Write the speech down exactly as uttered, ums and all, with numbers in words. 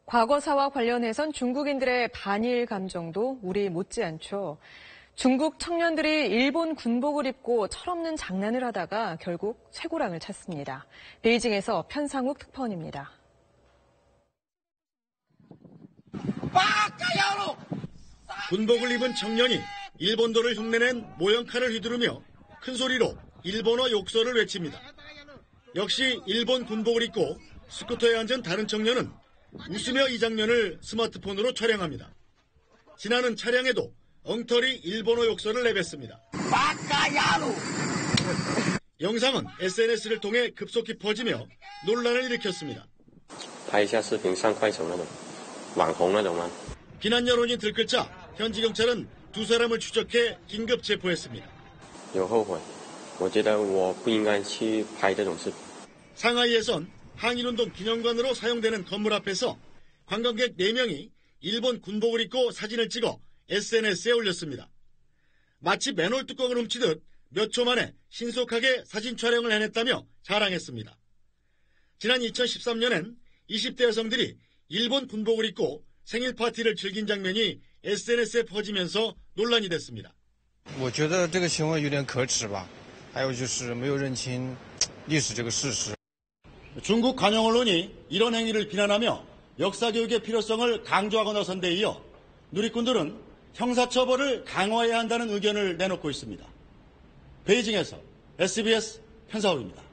과거사와 관련해선 중국인들의 반일 감정도 우리 못지않죠. 중국 청년들이 일본 군복을 입고 철없는 장난을 하다가 결국 쇠고랑을 찼습니다. 베이징에서 편상욱 특파원입니다. 군복을 입은 청년이 일본도를 흉내낸 모형칼을 휘두르며 큰 소리로 일본어 욕설을 외칩니다. 역시 일본 군복을 입고 스쿠터에 앉은 다른 청년은 웃으며 이 장면을 스마트폰으로 촬영합니다. 지나는 차량에도 엉터리 일본어 욕설을 내뱉습니다. 영상은 에스엔에스를 통해 급속히 퍼지며 논란을 일으켰습니다. 비난 여론이 들끓자 현지 경찰은 두 사람을 추적해 긴급 체포했습니다. 상하이에선 항일운동 기념관으로 사용되는 건물 앞에서 관광객 네 명이 일본 군복을 입고 사진을 찍어 에스엔에스에 올렸습니다. 마치 맨홀 뚜껑을 훔치듯 몇 초 만에 신속하게 사진 촬영을 해냈다며 자랑했습니다. 지난 이천십삼 년엔 이십 대 여성들이 일본 군복을 입고 생일 파티를 즐긴 장면이 에스엔에스에 퍼지면서 논란이 됐습니다. 我觉得这个行为有点可耻吧，还有就是没有认清历史这个事实。 중국 관영 언론이 이런 행위를 비난하며 역사교육의 필요성을 강조하고 나선 데 이어 누리꾼들은 형사처벌을 강화해야 한다는 의견을 내놓고 있습니다. 베이징에서 에스비에스 편사욱입니다.